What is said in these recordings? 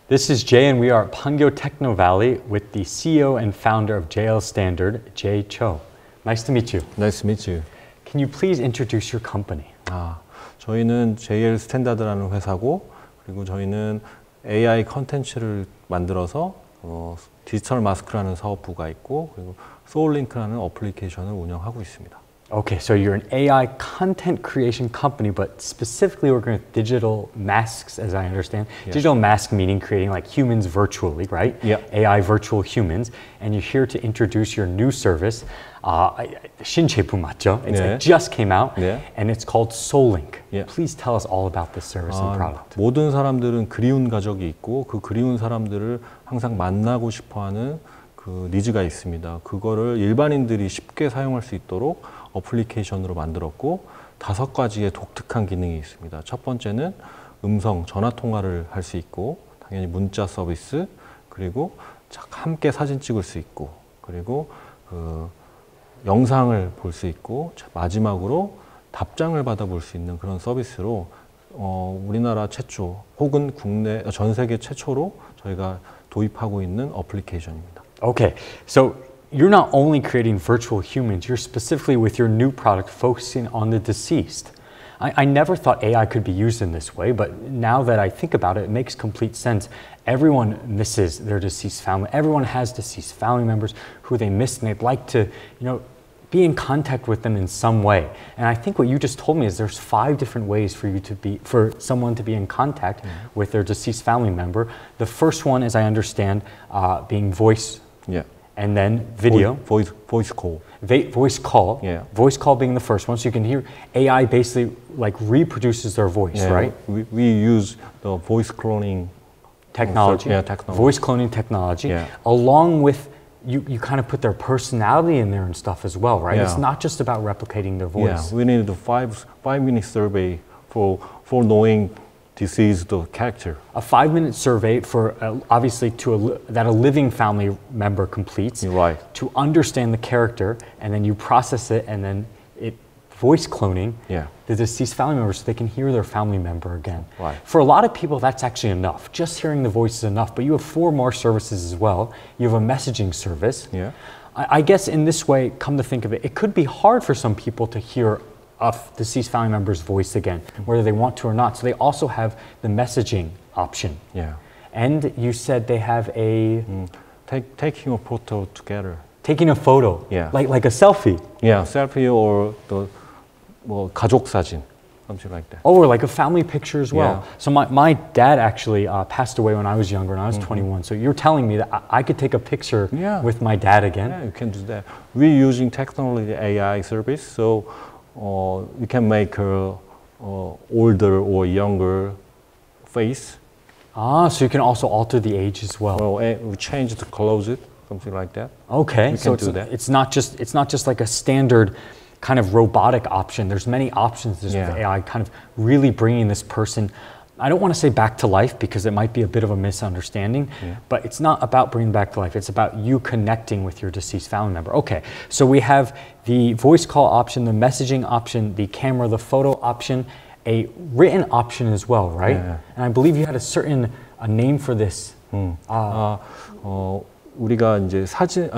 This is Jay, and we are at Pangyo Techno Valley with the CEO and founder of JL Standard, Jay Cho. Nice to meet you. Nice to meet you. Can you please introduce your company? 저희는 JL 스탠다드라는 회사고, 그리고 저희는 AI 컨텐츠를 만들어서 디지털 마스크라는 사업부가 있고, 그리고 소울링크라는 어플리케이션을 운영하고 있습니다. Okay, so you're an AI content creation company, but specifically working with digital masks, as I understand. Yeah. Digital mask meaning creating like humans virtually, right? Yeah. AI virtual humans. And you're here to introduce your new service. 신제품 맞죠? It's 네. it just came out, 네. and it's called SoulLink. Yeah. Please tell us all about this service and product. 모든 사람들은 그리운 가족이 있고, 그 그리운 사람들을 항상 만나고 싶어하는 그 니즈가 있습니다. 그거를 일반인들이 쉽게 사용할 수 있도록 어플리케이션으로 만들었고, 5가지의 독특한 기능이 있습니다. 첫 번째는 음성, 전화 통화를 할 수 있고, 당연히 문자 서비스, 그리고 함께 사진 찍을 수 있고, 그리고 영상을 볼 수 있고, 마지막으로 답장을 받아볼 수 있는 그런 서비스로 우리나라 최초 혹은 국내 전 세계 최초로 저희가 도입하고 있는 어플리케이션입니다. Okay, so you're not only creating virtual humans, you're specifically with your new product focusing on the deceased. I never thought AI could be used in this way, but now that I think about it, it makes complete sense. Everyone misses their deceased family. Everyone has deceased family members who they miss, and they'd like to, be in contact with them in some way. And I think what you just told me is there's 5 different ways for someone to be in contact with their deceased family member. The first one, as I understand, being voice. Yeah. And then video. Voice call. Voice call. Yeah. Voice call being the first one. So you can hear AI basically like reproduces their voice, Yeah. right? We use the voice cloning Technology. technology. Voice cloning technology. Yeah. Along with you kind of put their personality in there and stuff as well, right? Yeah. It's not just about replicating their Yeah, voice. we need a 5-minute survey for knowing deceased character. A 5-minute survey for obviously that a living family member completes. You're right. To understand the character, and then you process it, and then it voice cloning the deceased family member so they can hear their family member again. Right. For a lot of people, that's actually enough. Just hearing the voice is enough, but you have 4 more services as well. You have a messaging service. Yeah. I guess in this way, come to think of it, it could be hard for some people to hear a deceased family member's voice again, whether they want to or not. So they also have the messaging option. Yeah. And you said they have a... Taking a photo together. Taking a photo. Yeah. Like a selfie. Yeah, selfie or the 가족 사진, something like that. Oh, or like a family picture as well. Yeah. So my dad actually passed away when I was younger, and I was 21. So you're telling me that I could take a picture with my dad again? Yeah, you can do that. We're using technology AI service, so we can make older or younger face. So you can also alter the age as well. Well, we change the clothes, something like that. Okay, we so can do that. It's not just like a standard kind of robotic option. There's many options with AI, kind of really bringing this person, I don't want to say back to life because it might be a bit of a misunderstanding, but it's not about bringing back to life. It's about you connecting with your deceased family member. Okay, so we have the voice call option, the messaging option, the camera, the photo option, a written option as well, right? Yeah. And I believe you had a name for this. 우리가 이제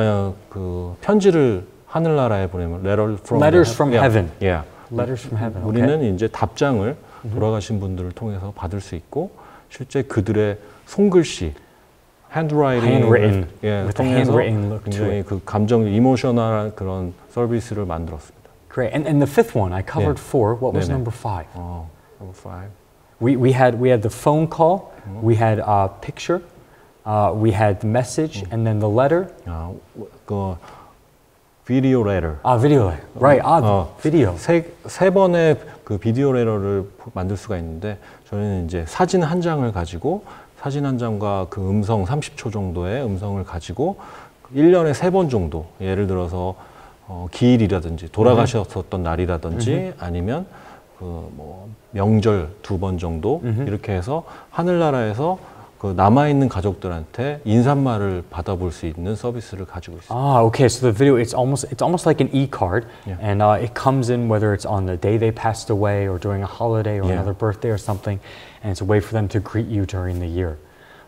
편지를 하늘나라에 보내면 Letters from heaven. Yeah. Letters from heaven. 우리는 이제 답장을 돌아가신 분들을 통해서 받을 수 있고, 실제 그들의 손글씨, handwritten, with a handwritten look to 굉장히 it. 그 감정, 이모셔널한 그런 서비스를 만들었습니다. Great. And the 5th one, I covered 4. What was number 5? Number 5. We had the phone call, we had a picture, we had the message, and then the letter. 그 video letter. Video letter. Right. Video. 세 번의 그 비디오 레터를 만들 수가 있는데, 저희는 이제 사진 한 장을 가지고, 사진 한 장과 그 음성 30초 정도의 음성을 가지고 1년에 3번 정도, 예를 들어서 기일이라든지 돌아가셨었던 날이라든지 아니면 그 뭐 명절 2번 정도 이렇게 해서 하늘나라에서 그 남아있는 가족들한테 인사말을 받아볼 수 있는 서비스를 가지고 있습니다. Okay. So the video, it's almost like an e-card, and it comes in whether it's on the day they passed away or during a holiday or another birthday or something, and it's a way for them to greet you during the year.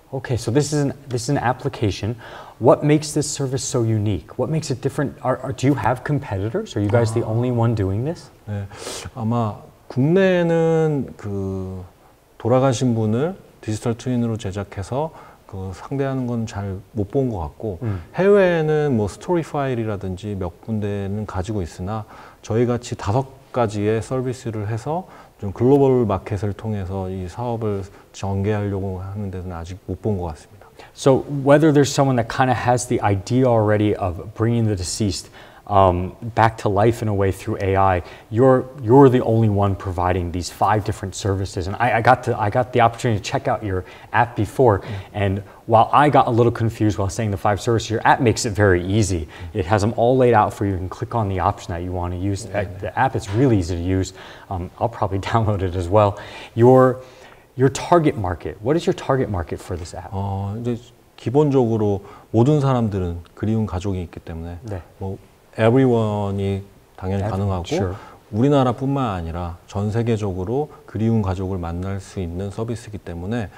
Okay, so this is an application. What makes this service so unique? What makes it different? Do you have competitors? Are you guys the only one doing this? 네, 아마 국내에는 그 돌아가신 분을 디지털 트윈으로 제작해서 그 상대하는 건 잘 못 본 것 같고 해외에는 뭐 스토리 파일이라든지 몇 군데는 가지고 있으나 저희 같이 5가지의 서비스를 해서 좀 글로벌 마켓을 통해서 이 사업을 전개하려고 하는 데는 아직 못 본 것 같습니다. So whether there's someone that kind of has the idea already of bringing the deceased back to life in a way through AI, you're the only one providing these 5 different services. And I got the opportunity to check out your app before, and while I got a little confused while saying the 5 services, your app makes it very easy. It has them all laid out for you. You can click on the option that you want to use. The app is really easy to use. I'll probably download it as well. Your target market. What is your target market for this app? 이제 기본적으로 모든 사람들은 그리운 가족이 있기 때문에 네. 뭐 everyone이 당연히 가능하고 sure. 우리나라뿐만 아니라 전 세계적으로 그리운 가족을 만날 수 있는 서비스이기 때문에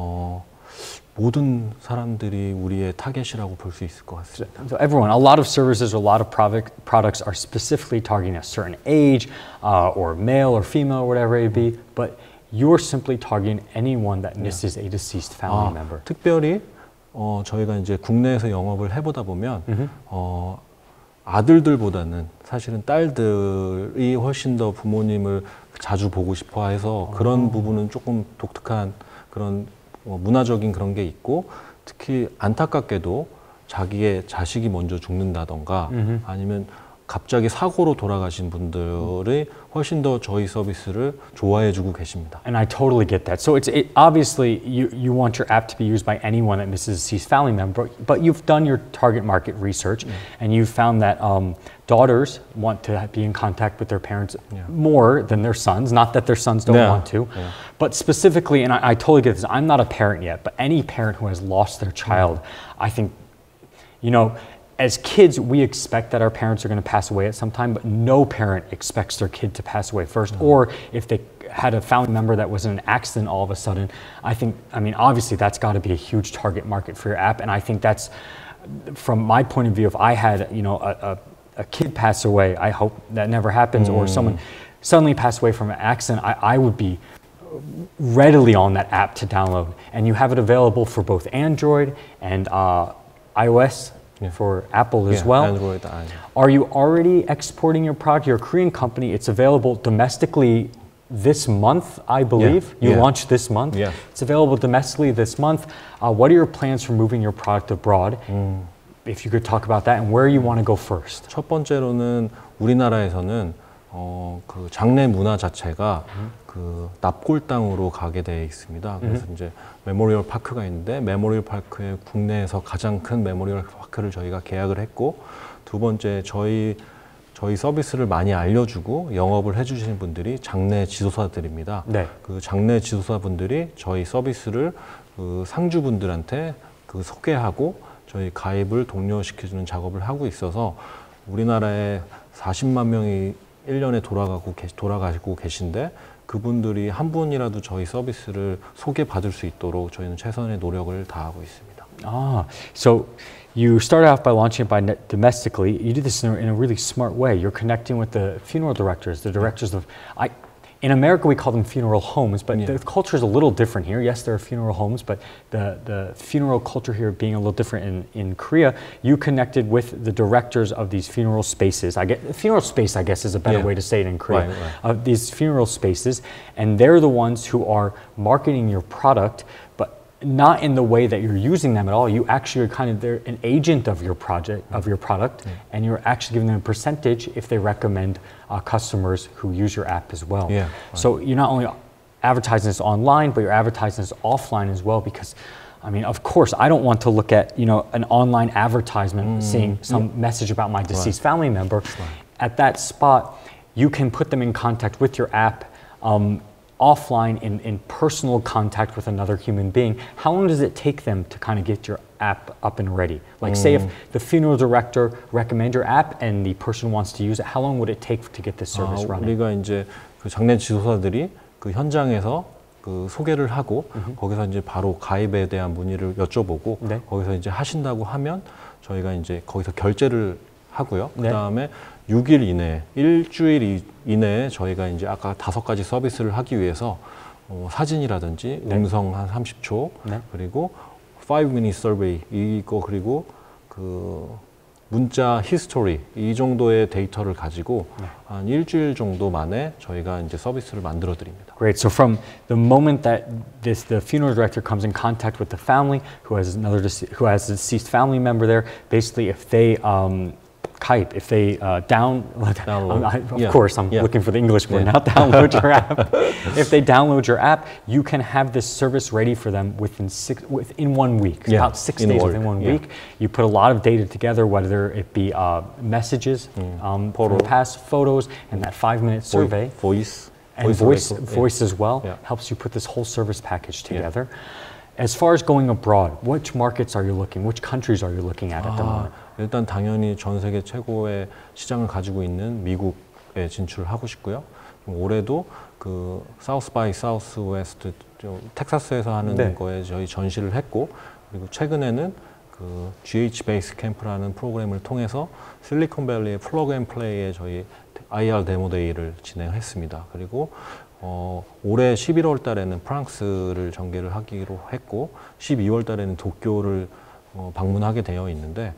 모든 사람들이 우리의 타겟이라고 볼 수 있을 것 같습니다. So everyone, a lot of services, a lot of products are specifically targeting a certain age, or male or female, or whatever it may be. But you're simply targeting anyone that misses a deceased family member. 특별히 저희가 이제 국내에서 영업을 해보다 보면 아들들보다는 사실은 딸들이 훨씬 더 부모님을 자주 보고 싶어 해서 그런 부분은 조금 독특한 그런 문화적인 그런 게 있고 특히 안타깝게도 자기의 자식이 먼저 죽는다던가 아니면 갑자기 사고로 돌아가신 분들이 훨씬 더 저희 서비스를 좋아해주고 계십니다. And I totally get that. So obviously you want your app to be used by anyone that misses a deceased family member, but you've done your target market research and you've found that daughters want to be in contact with their parents more than their sons. Not that their sons don't want to, but specifically, and I totally get this. I'm not a parent yet, but any parent who has lost their child, I think, you know, as kids, we expect that our parents are going to pass away at some time, but no parent expects their kid to pass away first. Or if they had a family member that was in an accident all of a sudden, I mean, obviously that's got to be a huge target market for your app. And I think that's, from my point of view, if I had, you know, a kid pass away, I hope that never happens, or someone suddenly pass away from an accident, I would be readily on that app to download. And you have it available for both Android and iOS. For Apple as well. Android. Are you already exporting your product? You're a Korean company. It's available domestically this month, I believe. You launched this month. Yeah. It's available domestically this month. What are your plans for moving your product abroad? If you could talk about that and where you want to go first. 첫 번째로는 우리나라에서는 그 장례 문화 자체가 그 납골당으로 가게 되어 있습니다. 그래서 이제 메모리얼 파크가 있는데 메모리얼 파크의 국내에서 가장 큰 메모리얼 파크를 저희가 계약을 했고 두 번째 저희 서비스를 많이 알려주고 영업을 해주시는 분들이 장례 지도사들입니다. 네. 그 장례 지도사분들이 저희 서비스를 그 상주분들한테 그 소개하고 저희 가입을 독려시켜주는 작업을 하고 있어서 우리나라에 40만 명이 1년에 돌아가시고 계신데 그분들이 한 분이라도 저희 서비스를 소개받을 수 있도록 저희는 최선의 노력을 다하고 있습니다. So you started off by launching it domestically. You did this in a really smart way. You're connecting with the funeral directors, the directors of... In America, we call them funeral homes, but the culture is a little different here. Yes, there are funeral homes, but the funeral culture here being a little different in Korea, you connected with the directors of these funeral spaces. Funeral space, I guess, is a better way to say it in Korea. Of these funeral spaces, and they're the ones who are marketing your product, but not in the way that you're using them at all. You actually are they're an agent of your product, and you're actually giving them a percentage if they recommend customers who use your app as well. So you're not only advertising this online, but you're advertising this offline as well, because I mean, of course, I don't want to look at, you know, an online advertisement seeing some message about my deceased family member. At that spot, you can put them in contact with your app offline in personal contact with another human being. How long does it take them to kind of get your app up and ready? Like say if the funeral director recommends your app and the person wants to use it, how long would it take to get this service running? 우리가 이제 그 장례 지도사들이 그 현장에서 그 소개를 하고 거기서 이제 바로 가입에 대한 문의를 여쭤보고 네. 거기서 이제 하신다고 하면 저희가 이제 거기서 결제를 하고요. 네. 그 다음에 6일 이내, 일주일 이내에 저희가 이제 아까 5가지 서비스를 하기 위해서 사진이라든지 네. 음성 한 30초 네. 그리고 5-minute survey 이거 그리고 그 문자 히스토리 이 정도의 데이터를 가지고 한 일주일 정도 만에 저희가 이제 서비스를 만들어 드립니다. Great. So from the moment that the funeral director comes in contact with the family who has who has a deceased family member there, basically if they Skype, if they Download. of course, I'm Yeah. looking for the English word, Yeah. not download your app. If they download your app, you can have this service ready for them within 1 week. Yeah. About 6 In days work. within 1 Yeah. week. You put a lot of data together, whether it be messages, from Photo. past photos, and that 5-minute survey. voice. And voice record. as well Yeah. helps you put this whole service package together. As far as going abroad, which markets are you looking? Which countries are you looking at the moment? 일단 당연히 전 세계 최고의 시장을 가지고 있는 미국에 진출을 하고 싶고요. 올해도 그 사우스 바이 사우스 웨스트 텍사스에서 하는 네. 거에 저희 전시를 했고 그리고 최근에는 그 GH 베이스 캠프라는 프로그램을 통해서 실리콘밸리의 플러그 앤 플레이에 저희 IR 데모 데이를 진행했습니다. 그리고 올해 11월 달에는 프랑스를 전개를 하기로 했고 12월 달에는 도쿄를 방문하게 되어 있는데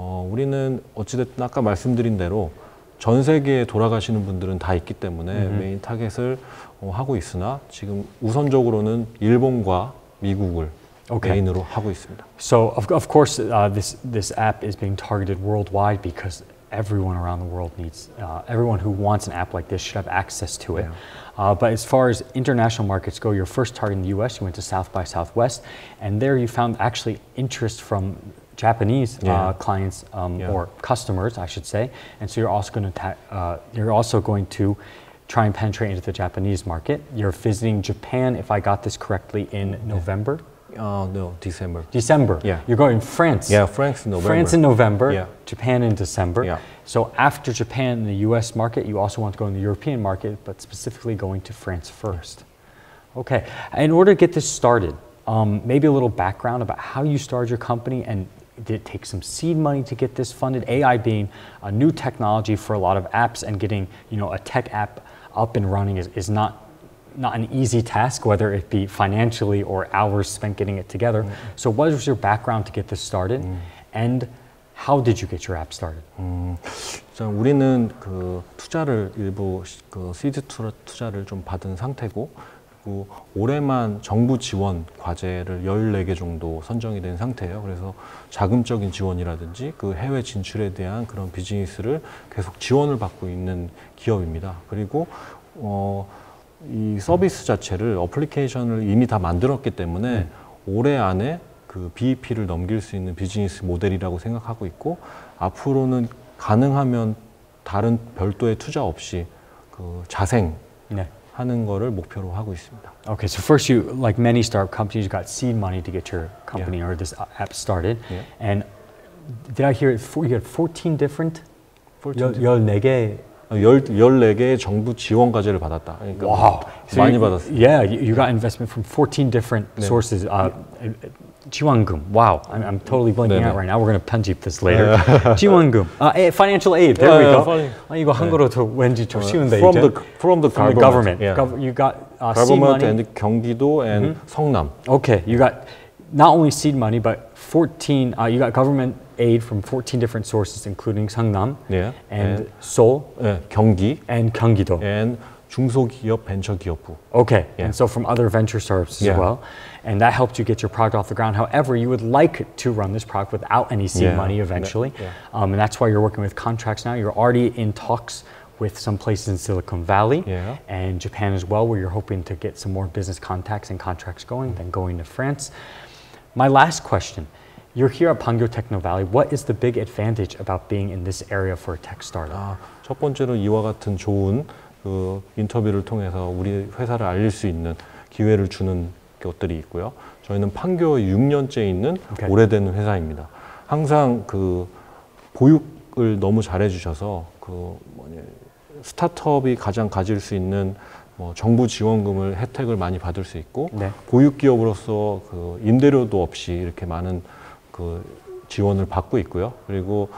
우리는 어찌됐든 아까 말씀드린 대로 전 세계에 돌아가시는 분들은 다 있기 때문에 메인 타겟을 하고 있으나 지금 우선적으로는 일본과 미국을 메인으로 하고 있습니다. So of course this app is being targeted worldwide because everyone around the world needs, everyone who wants an app like this should have access to it. Yeah. But as far as international markets go, your first target in the US, you went to South by Southwest, and there you found actually interest from Japanese clients or customers, I should say. And so you're also going to try and penetrate into the Japanese market. You're visiting Japan, if I got this correctly, in November. No, December. December. Yeah. You're going to France. Yeah, France in November. France in November. Yeah. Japan in December. Yeah. So after Japan, the U.S. market, you also want to go in the European market, but specifically going to France first. Okay. In order to get this started, maybe a little background about how you started your company, and did it take some seed money to get this funded? AI being a new technology for a lot of apps, and getting a tech app up and running is not an easy task, whether it be financially or hours spent getting it together. So what was your background to get this started? And how did you get your app started? 우리는 그 투자를 일부 그 시드 투자를 좀 받은 상태고 그리고 올해만 정부 지원 과제를 14개 정도 선정이 된 상태예요. 그래서 자금적인 지원이라든지 그 해외 진출에 대한 그런 비즈니스를 계속 지원을 받고 있는 기업입니다. 그리고 이 서비스 자체를 어플리케이션을 이미 다 만들었기 때문에 올해 안에 그 BEP를 넘길 수 있는 비즈니스 모델이라고 생각하고 있고 앞으로는 가능하면 다른 별도의 투자 없이 그 자생하는 거를 목표로 하고 있습니다. Okay, so first you, like many startup companies, you got seed money to get your company or this app started. Yeah. And did I hear you had 14 different? 14개 14개의 정부 지원 과제를 받았다. 그러니까 wow. 많이 받았어요. Yeah, you got investment from 14 different sources. 지원금. Wow, I'm totally blanking out right now. We're going to 편집 this later. 지원금. Financial aid. There we go. 이거 한국어로 더 왠지 좀 쉬운데 이제. From the government. Yeah. You got seed government money. and 경기도 and 성남. Okay, you got not only seed money, but 14. You got government aid from 14 different sources, including Sangnam and Seoul, 경기, and Gyeonggi-do. and 중소기업 벤처기업부. Okay, and so from other venture startups as well, and that helped you get your product off the ground. However, you would like to run this product without any seed money eventually, and that's why you're working with contracts now. You're already in talks with some places in Silicon Valley and Japan as well, where you're hoping to get some more business contacts and contracts going, then going to France. My last question. You're here at Pangyo Techno Valley. What is the big advantage about being in this area for a tech startup? 첫 번째로 이와 같은 좋은 그 인터뷰를 통해서 우리 회사를 알릴 수 있는 기회를 주는 것들이 있고요. 저희는 판교에 6년째 있는 오래된 회사입니다. 항상 그 보육을 너무 잘해 주셔서 그 스타트업이 가장 가질 수 있는 뭐 정부 지원금을 혜택을 많이 받을 수 있고 네. 보육기업으로서 그 임대료도 없이 이렇게 많은 그 지원을 받고 있고요. 그리고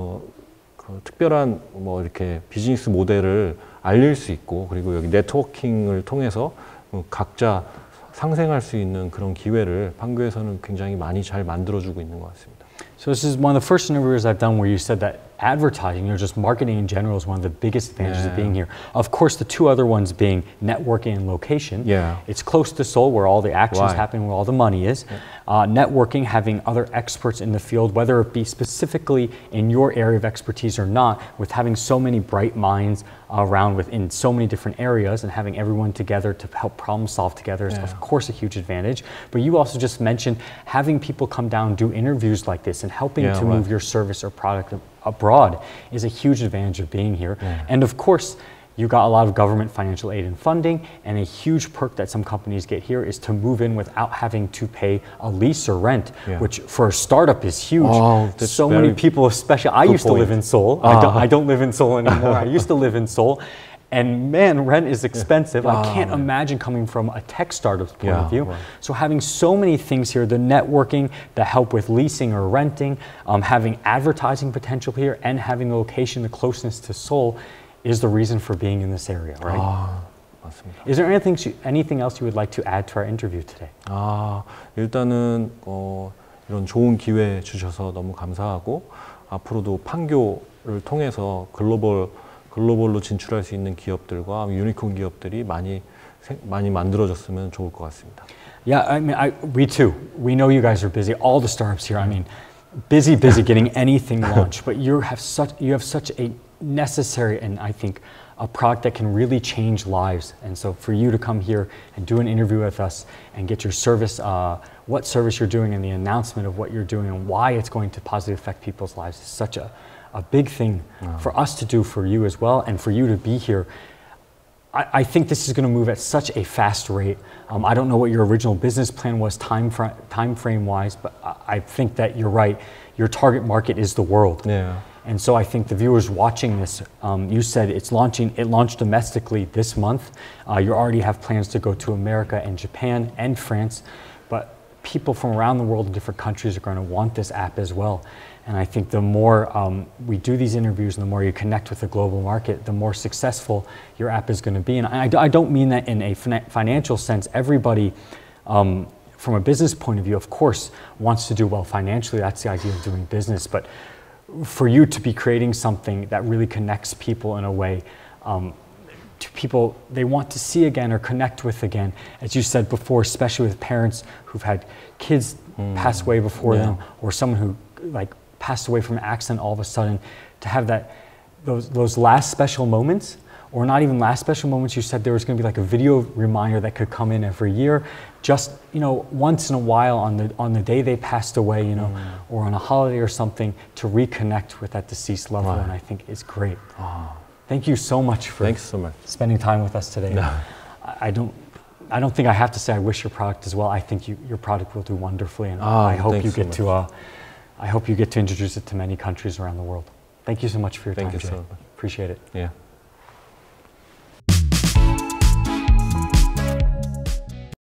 그 특별한 뭐 이렇게 비즈니스 모델을 알릴 수 있고 그리고 여기 네트워킹을 통해서 각자 상생할 수 있는 그런 기회를 판교에서는 굉장히 많이 잘 만들어주고 있는 것 같습니다. So this is one of the first interviews I've done where you said that advertising, or just marketing in general, is one of the biggest advantages of being here. Of course, the two other ones being networking and location. Yeah. It's close to Seoul, where all the actions Right. happen, where all the money is. Networking, having other experts in the field, whether it be specifically in your area of expertise or not, with having so many bright minds around within so many different areas and having everyone together to help problem solve together is, of course, a huge advantage. But you also just mentioned having people come down and do interviews like this and helping to move your service or product abroad is a huge advantage of being here. And of course, you got a lot of government financial aid and funding, and a huge perk that some companies get here is to move in without having to pay a lease or rent, which for a startup is huge. Oh, that's so many very people, especially, I used to live in Seoul. I don't live in Seoul anymore. I used to live in Seoul. And man, rent is expensive. I can't imagine coming from a tech startup's point of view. So having so many things here, the networking, the help with leasing or renting, having advertising potential here, and having the location, the closeness to Seoul, is the reason for being in this area, right? 맞습니다. Is there anything else you would like to add to our interview today? 일단은 이런 좋은 기회 주셔서 너무 감사하고 앞으로도 판교를 통해서 글로벌로 진출할 수 있는 기업들과 유니콘 기업들이 많이 만들어졌으면 좋을 것 같습니다. Yeah, I mean, we too. We know you guys are busy. All the startups here. I mean, busy getting anything launched. But you have such a necessary and I think a product that can really change lives. And so for you to come here and do an interview with us and get your service, what service you're doing, and the announcement of what you're doing and why it's going to positively affect people's lives is such a big thing for us to do for you as well, and for you to be here. I think this is going to move at such a fast rate. I don't know what your original business plan was time frame wise, but I think that you're right. Your target market is the world. Yeah. And so I think the viewers watching this, you said it launched domestically this month. You already have plans to go to America and Japan and France, but people from around the world in different countries are going to want this app as well. And I think the more we do these interviews and the more you connect with the global market, the more successful your app is going to be. And I don't mean that in a financial sense. Everybody, from a business point of view, of course, wants to do well financially. That's the idea of doing business. But for you to be creating something that really connects people in a way to people they want to see again or connect with again, as you said before, especially with parents who've had kids pass away before them, or someone who passed away from an accident all of a sudden, to have those last special moments, or not even last special moments. You said there was going to be like a video reminder that could come in every year, just once in a while on the day they passed away, or on a holiday or something, to reconnect with that deceased loved one. I think is great. Thank you so much for spending time with us today. No. I don't think I have to say I wish your product as well. I think your product will do wonderfully, and I hope you get to I hope you get to introduce it to many countries around the world. Thank you so much for your time, Jay. So much. Appreciate it. Yeah.